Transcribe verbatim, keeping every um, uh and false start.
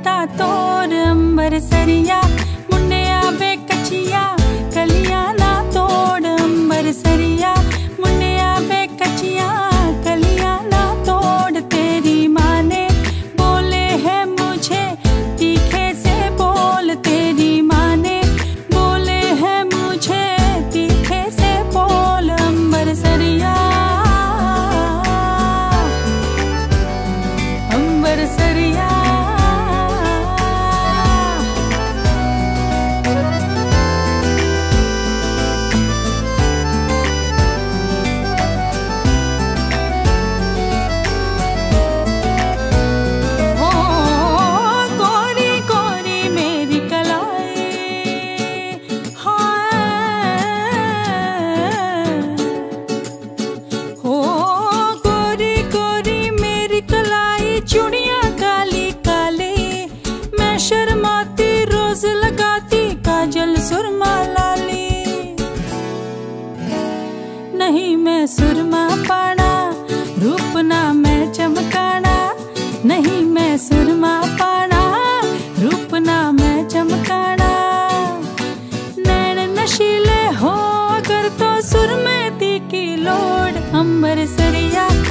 ता तोड़ अंबर सरिया मुंडिया वे कचिया कलियां ना तोड़ अंबर सरिया मुंडिया वे कचिया कलियां ना तोड़। तेरी माँ ने बोले है मुझे तीखे से बोल, तेरी माँ ने बोले है मुझे तीखे से बोल अंबर सरिया अंबर सरिया। चूड़ियां काली काली मैं शर्माती रोज लगाती काजल सुरमा लाली। नहीं मैं सुरमा पाना रूप ना मैं चमकाना, नहीं मैं सुरमा पाना रूप ना मैं चमकाना। नैन नशीले हो अगर तो सुरमे दी की लोड अंबर सरिया